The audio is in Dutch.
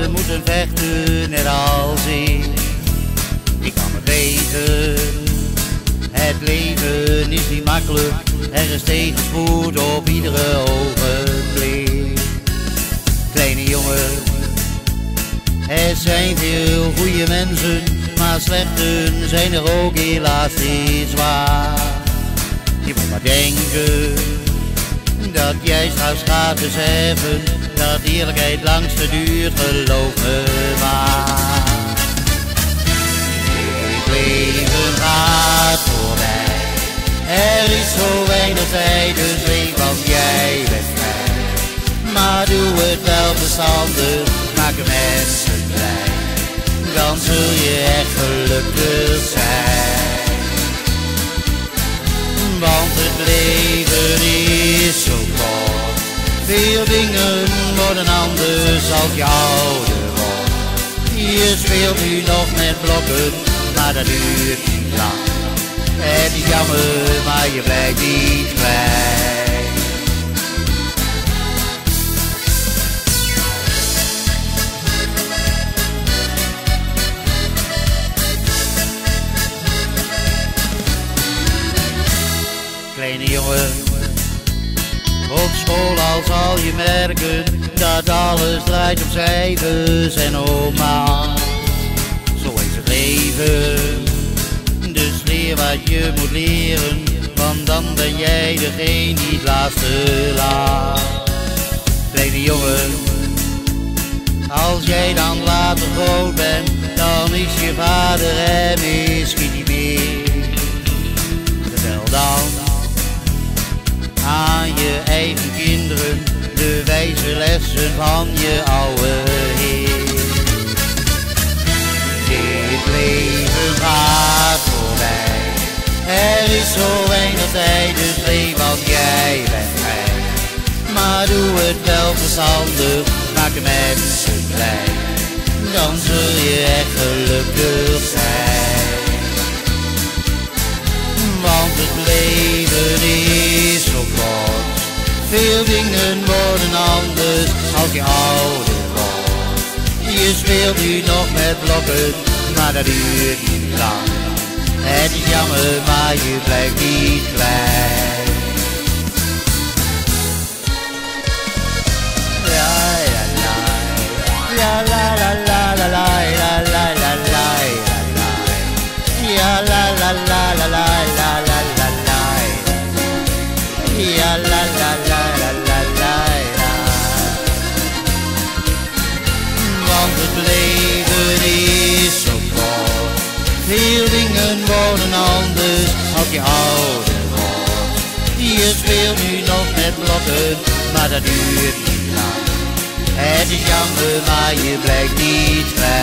jongen moeten vechten net als ik. Ik kan het weten, het leven is niet makkelijk. Er is tegenspoed op iedere ogenblik. Kleine jongen, er zijn veel goede mensen, maar slechten zijn er ook helaas steeds waar. Je moet maar denken dat jij straks gaat beseffen dat eerlijkheid langste duurt, geloof me maar. Het leven gaat voorbij, er is zo weinig tijd, dus weet wat jij bent vrij. Maar doe het wel verstandig, maak de mensen blij, dan zul je echt gelukkig zijn. Want het leven is zo kort, veel dingen worden anders als je ouder wordt. Je speelt nu nog met blokken, maar dat duurt niet lang. Het is jammer, maar je blijft niet kwijt. Kleine jongen, op school al zal je merken dat alles draait om cijfers en om maat. Zo is het leven, dus leer wat je moet leren, want dan ben jij degene die het laatste laat. Kleine jongen, als jij dan later groot bent, dan is je vader er misschien niet meer. Vertel dan aan je eigen kinderen de wijze lessen van je oude heer. Dit leven gaat voorbij, er is zo weinig tijd, dus leef als jij bent vrij. Maar doe het wel verstandig, maak de mensen blij, dan zul je echt gelukkig zijn. Want het leven is zo kort, veel dingen worden anders als je ouder wordt. Je speelt nu nog met blokken, maar dat duurt niet lang. Het is jammer, maar je blijft niet klein. La la la, la la la la la la la la la la, ja la la la la la la la la la, ja la la la la la la la. Want het leven is zo kort, veel dingen worden anders als je ouder wordt. Je speelt nu nog met blokken, maar dat duurt niet lang. Het is jammer, maar je blijft niet vrij.